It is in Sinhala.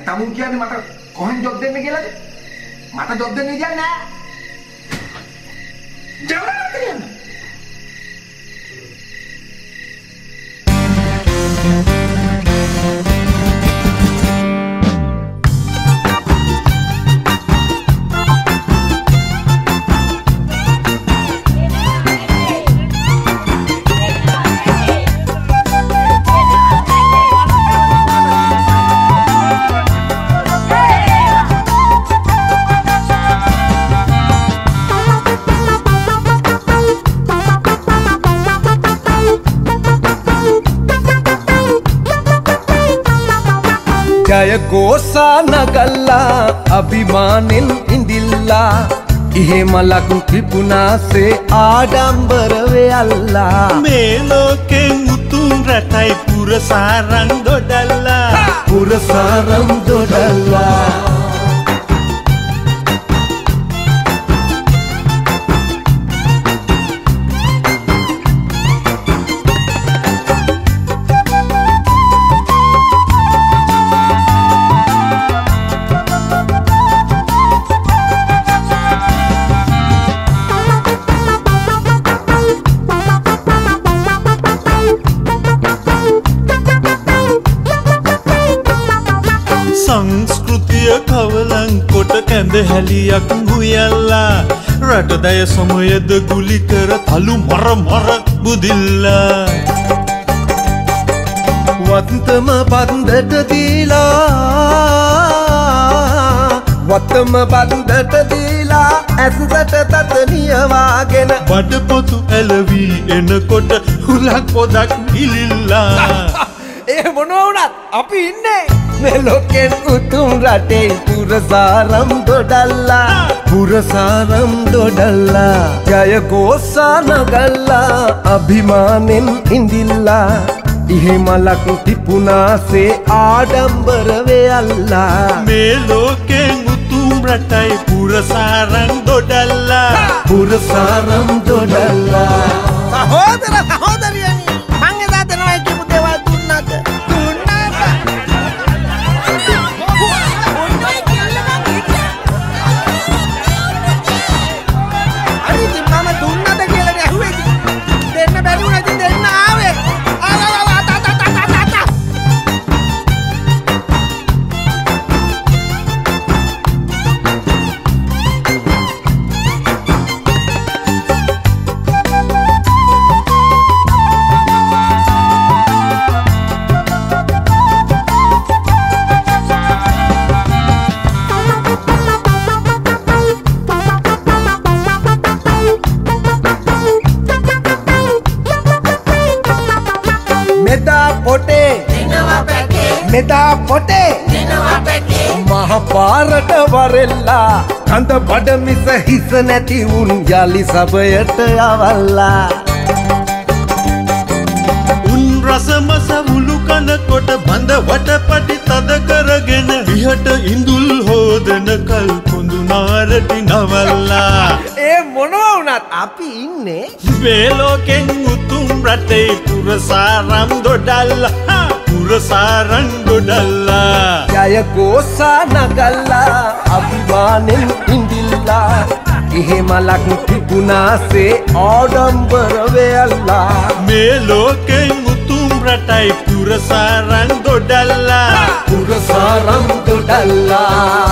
තමුන් කියන්නේ මට කොහෙන් ජොබ් දෙන්න කියලාද? මට ජොබ් දෙන්න විදියක් නෑ. ජවලට කියන්න. ජය ගෝසා නගල්ලා අභිමානෙන් ඉඳිල්ලා එහෙමලක් තිබුණාසේ ආඩම්බර වෙයල්ලා මේ ලෝකෙන් උතුම් රටයි පුරසාරං දොඩල්ලා සංස්කෘතිය කවලං කොට කැඳ හැලියක් හුයල්ලා රටදය සමයද ගුලි කර තලු මර බුදිල්ලා වත්තම බන්දට දීලා ඇසට තතනියවාගෙන බඩ පොතු ඇලවී එනකොට හුලක් පොදක් ගිලිල්ලා ඒ මොනවා වුණත් අපි ඉන්නේ මේ ලෝකෙන් උතුම් රටේ පුරසාරම් දොඩල්ලා ජය ගෝසා නගල්ලා අභිමානෙන් ඉඳිල්ලා එහෙමලක් තිබුණාසේ ආඩම්බර වෙයල්ලා මේ ලෝකෙන් උතුම් රටයි පුරසාරම් දොඩල්ලා සහෝදරියනි මං එදා දෙනවා කියපු දේවල් දුන්නද? මෙදා පොටේ මහ පාරට වරෙල්ලා කඳ බඩ මිස හිස නැති උන් යලි සබයට යවල්ලා උන් රසමස උළු කනකොට බඳ වටපටි තද කරගෙන ඉහට ඉඳුල් හෝදන කල් කොඳුනාරටි නවල්ලා ඒ මොනවා වුණත් අපි ඉන්නේ මේ ලෝකෙන් උතුම් රටේ පුරසාරම් දොඩල්ලා ජය ගෝසා නගල්ලා අභිමානෙන් ඉඳිල්ලා එහෙමලක් තිබුණාසේ ආඩම්බර වෙයල්ලා මේ ලෝකෙන් උතුම් රටයි පුරසාරම් දොඩල්ලා